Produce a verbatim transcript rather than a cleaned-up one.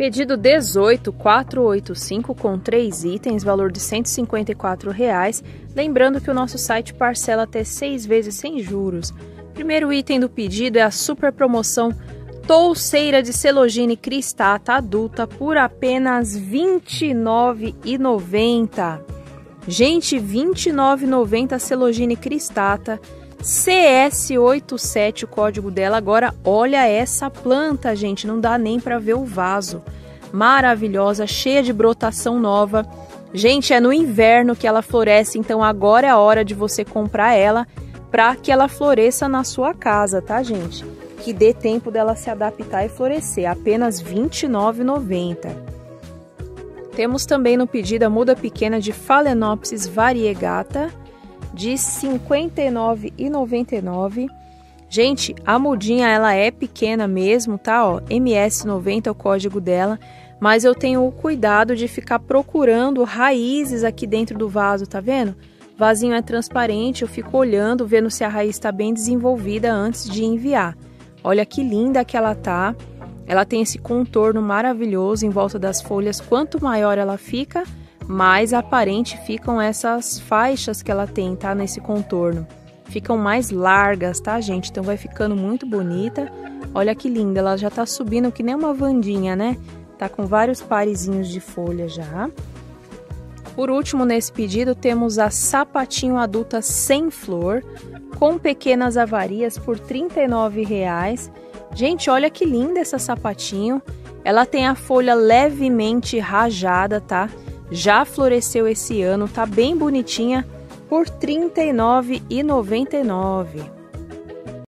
Pedido dezoito, quatrocentos e oitenta e cinco com três itens, valor de cento e cinquenta e quatro reais. Lembrando que o nosso site parcela até seis vezes sem juros. Primeiro item do pedido é a super promoção touceira de celogene cristata adulta por apenas vinte e nove reais e noventa centavos. Gente, vinte e nove reais e noventa centavos celogene cristata, C S oitenta e sete o código dela. Agora olha essa planta, gente, não dá nem para ver o vaso. Maravilhosa, cheia de brotação nova. Gente, é no inverno que ela floresce, então agora é a hora de você comprar ela para que ela floresça na sua casa, tá, gente? Que dê tempo dela se adaptar e florescer, apenas vinte e nove reais e noventa centavos. Temos também no pedido a muda pequena de Phalaenopsis variegata, de cinquenta e nove reais e noventa e nove centavos. Gente, a mudinha ela é pequena mesmo, tá? Ó, M S noventa é o código dela, mas eu tenho o cuidado de ficar procurando raízes aqui dentro do vaso, tá vendo? O vasinho é transparente, eu fico olhando, vendo se a raiz está bem desenvolvida antes de enviar. Olha que linda que ela tá. Ela tem esse contorno maravilhoso em volta das folhas. Quanto maior ela fica, mais aparente ficam essas faixas que ela tem, tá? Nesse contorno. Ficam mais largas, tá, gente? Então vai ficando muito bonita. Olha que linda, ela já tá subindo que nem uma vandinha, né? Tá com vários parezinhos de folha já. Por último, nesse pedido, temos a sapatinho adulta sem flor, com pequenas avarias por trinta e nove reais. Gente, olha que linda essa sapatinho. Ela tem a folha levemente rajada, tá? Já floresceu esse ano, tá bem bonitinha, por trinta e nove reais e noventa e nove centavos.